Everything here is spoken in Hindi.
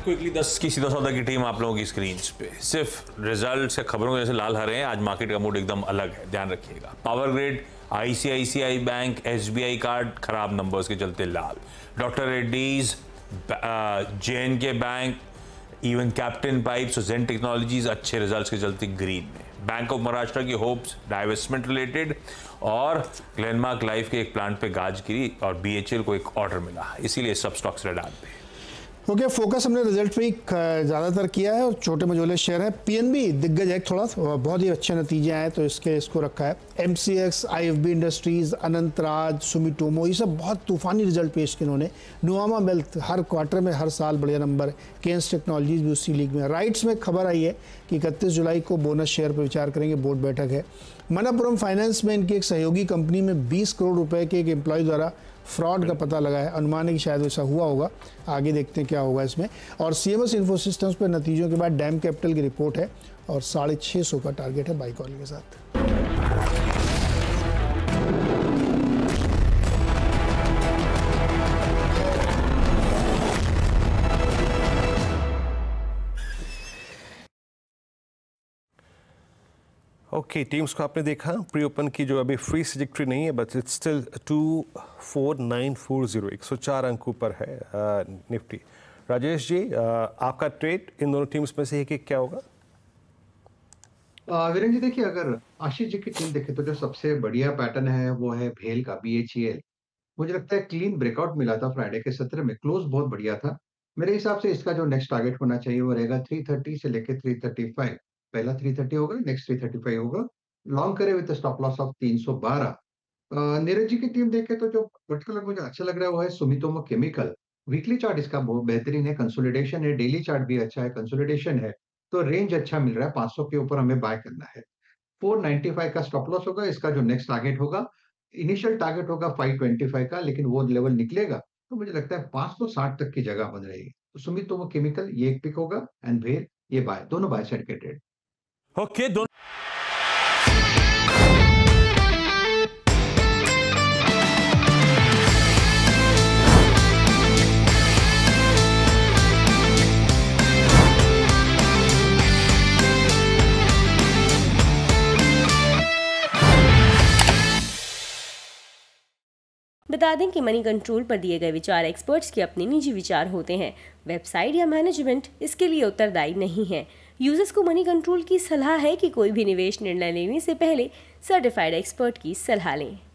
क्विकली 10 की सीधा सौदा की टीम आप लोगों की स्क्रीन पे। सिर्फ रिजल्ट से खबरों की वजह से लाल हरे हैं, आज मार्केट का मूड एकदम अलग है, ध्यान रखिएगा। Power grid, ICICI bank, SBI card खराब नंबर्स के चलते लाल। Doctor Reddy's, JNK bank, even Captain Pipes और जेन टेक्नोलॉजीज अच्छे रिजल्ट्स के चलते ग्रीन में। बैंक ऑफ महाराष्ट्र की होप्स डाइवेस्टमेंट रिलेटेड और ग्लेनमार्क लाइफ के एक प्लांट पे गाज गिरी और बीएचएल को एक ऑर्डर मिला, इसीलिए सब स्टॉक्स रेड पे। ओके, फोकस हमने रिजल्ट पे ही ज़्यादातर किया है और छोटे मझोले शेयर है। पीएनबी दिग्गज है, थोड़ा बहुत ही अच्छे नतीजे आए तो इसको रखा है। MCX, IFB industries, Anantraj, Sumitomo, ये सब बहुत तूफानी रिजल्ट पेश किए उन्होंने। नुआमा वेल्थ हर क्वार्टर में हर साल बढ़िया नंबर। केन्स टेक्नोलॉजीज भी उसी लीग में। राइट्स में खबर आई है कि 31 जुलाई को बोनस शेयर पर विचार करेंगे, बोर्ड बैठक है। मणप्पुरम फाइनेंस में इनकी एक सहयोगी कंपनी में 20 करोड़ रुपए के एक एम्प्लॉय द्वारा फ्रॉड का पता लगा है। अनुमान है कि शायद वैसा हुआ होगा, आगे देखते हैं क्या होगा इसमें। और सीएमएस इन्फोसिस्टम्स पर नतीजों के बाद डैम कैपिटल की रिपोर्ट है और 650 का टारगेट है बाई कॉल के साथ। ओके, टीम्स को आपने देखा। प्री ओपन की जो अभी फ्री ट्रिजेक्टरी नहीं है, बट इट्स स्टिल 24940, 104 अंकों पर है निफ्टी। राजेश जी, आपका ट्रेड इन दोनों टीम्स में से एक क्या होगा? वीरेंद्र जी, देखिए, अगर आशीष जी की टीम देखे तो जो सबसे बढ़िया पैटर्न है वो है भेल का, बीएचईएल। मुझे लगता है क्लीन ब्रेकआउट मिला था फ्राइडे के सत्र में, क्लोज बहुत बढ़िया था। मेरे हिसाब से इसका जो नेक्स्ट टारगेट होना चाहिए वो रहेगा 330 से लेके 335। पहला 330 होगा, नेक्स्ट 335 होगा। लॉन्ग करे with stop loss of 312। Neeraj ji की टीम देखे तो जो पर्टिकुलर मुझे अच्छा लग रहा है वो है सुमितोमो केमिकल। वीकली चार्ट इसका बहुत बेहतरीन है, कंसोलिडेशन है। डेली चार्ट भी अच्छा है, कंसोलिडेशन है। तो रेंज अच्छा मिल रहा है, 500 के ऊपर हमें बाय करना है। 495 का स्टॉप लॉस होगा। इसका जो नेक्स्ट टारगेट होगा, इनिशियल टारगेट होगा 525 का, लेकिन वो लेवल निकलेगा तो मुझे लगता है 560 तक की जगह बन रहेगी। तो सुमितोमो केमिकल ये एक पिक होगा, एंड भेल ये बाय, दोनों बाय साइड के ट्रेड। ओके, दोनों बता दें कि मनी कंट्रोल पर दिए गए विचार एक्सपर्ट्स के अपने निजी विचार होते हैं। वेबसाइट या मैनेजमेंट इसके लिए उत्तरदायी नहीं है। यूजर्स को मनी कंट्रोल की सलाह है कि कोई भी निवेश निर्णय लेने से पहले सर्टिफाइड एक्सपर्ट की सलाह लें।